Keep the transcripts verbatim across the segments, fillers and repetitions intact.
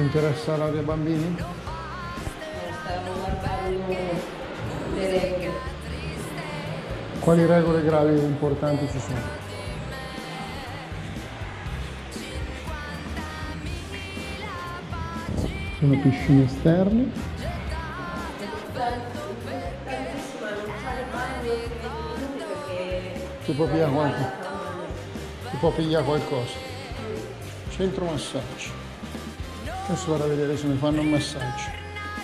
interessa l'area bambini? Stavamo guardando le regole. Quali regole gravi e importanti ci sono? Sono piscine esterne. Tantissimo a non fare bagno perché Si può pigliare qualche, si può pigliare qualcosa. Centro massaggio. Adesso vado a vedere se mi fanno un massaggio.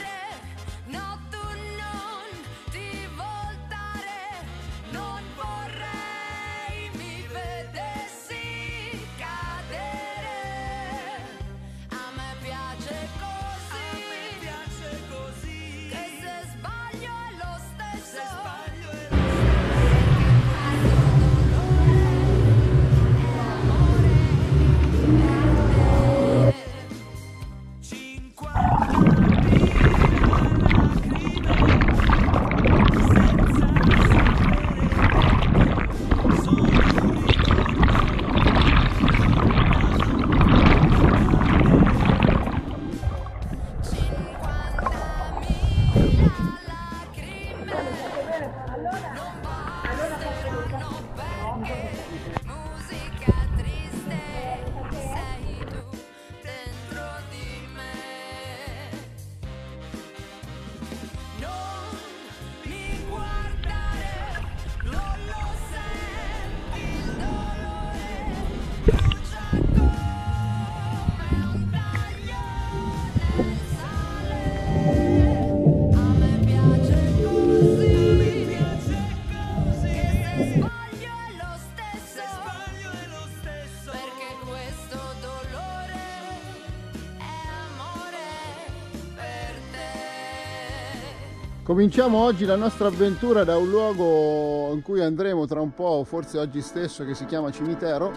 Cominciamo oggi la nostra avventura da un luogo in cui andremo tra un po', forse oggi stesso, che si chiama cimitero.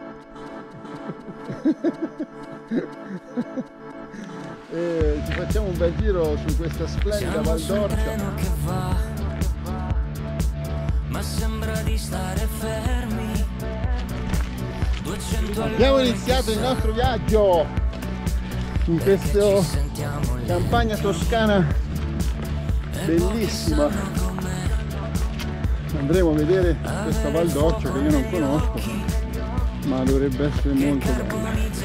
E ci facciamo un bel giro su questa splendida Val d'Orcia. Ma sembra di stare fermi. Abbiamo iniziato il nostro viaggio in questa campagna toscana bellissima. Andremo a vedere questa Val d'Orcia che io non conosco, ma dovrebbe essere molto bella.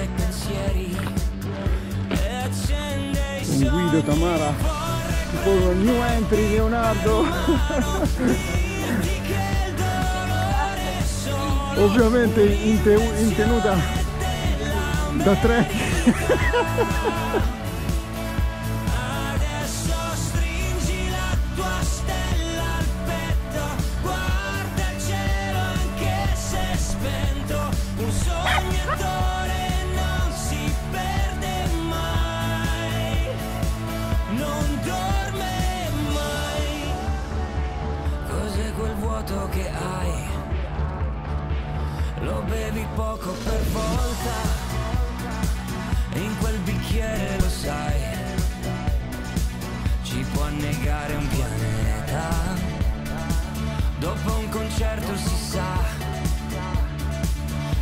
Un Guido Tamara, tipo un new entry Leonardo. Ovviamente in, te in tenuta da tre. Che hai, lo bevi poco per volta, in quel bicchiere lo sai, ci può annegare un pianeta, dopo un concerto si sa,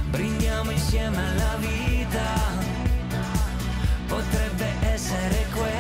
brindiamo insieme alla vita, potrebbe essere questo.